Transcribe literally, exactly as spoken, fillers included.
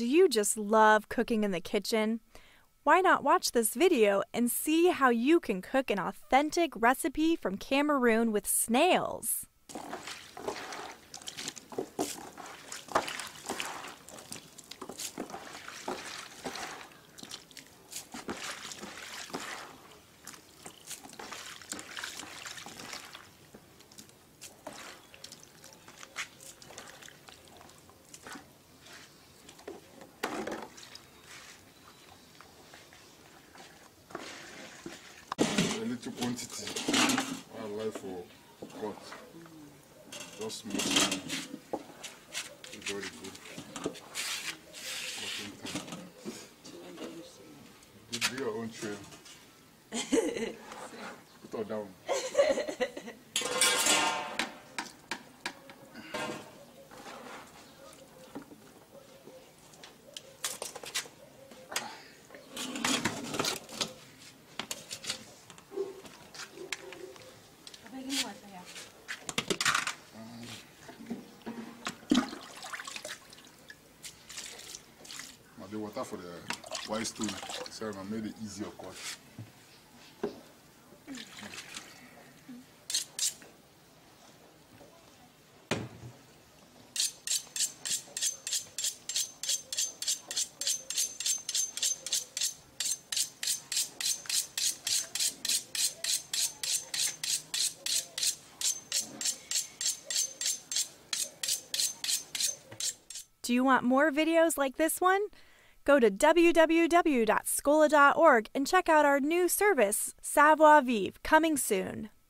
Do you just love cooking in the kitchen? Why not watch this video and see how you can cook an authentic recipe from Cameroon with snails? A little quantity. I like for pot. Just small. Very good. Do your own trail. Put her down. The water for the white stone, sorry, I made it easier cut. Do you want more videos like this one? Go to w w w dot scola dot org and check out our new service, Savoir-Vivre, coming soon.